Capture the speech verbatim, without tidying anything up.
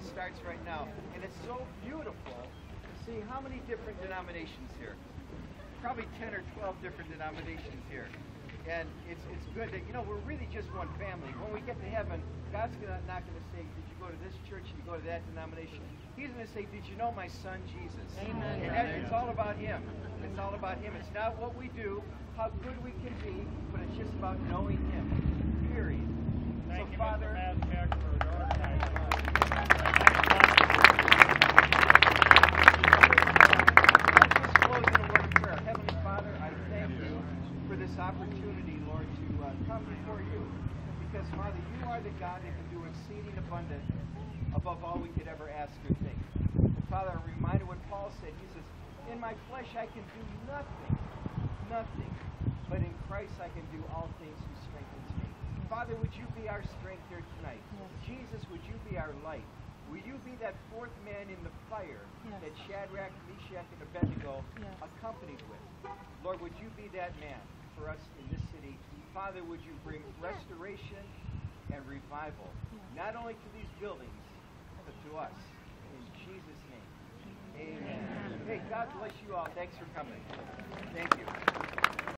it starts right now. And it's so beautiful to see how many different denominations here. Probably ten or twelve different denominations here. And it's it's good that, you know, we're really just one family. When we get to heaven, God's gonna, not going to say, did you go to this church, did you go to that denomination? He's going to say, did you know my son Jesus? Amen. And that, it's all about him. It's all about him. It's not what we do, how good we can be, but it's just about knowing him. Period. Thank so, you, Father, Mister Mazurek, for organizing us. Let's just close in a word of prayer. Heavenly Father, I thank you for this opportunity, Lord, to uh, come before you. Because, Father, you are the God that can do exceeding abundant above all we could ever ask or think. And, Father, I'm reminded what Paul said. He says, in my flesh I can do nothing, nothing. But in Christ I can do all things who strengthens me. Father, would you be our strength here tonight? Yes. Jesus, would you be our light? Will you be that fourth man in the fire yes. that Shadrach, Meshach, and Abednego yes. accompanied with? Lord, would you be that man for us in this city? Father, would you bring restoration and revival, yes. not only to these buildings, but to us. In Jesus' name, amen. Amen. Hey, God bless you all. Thanks for coming. Thank you.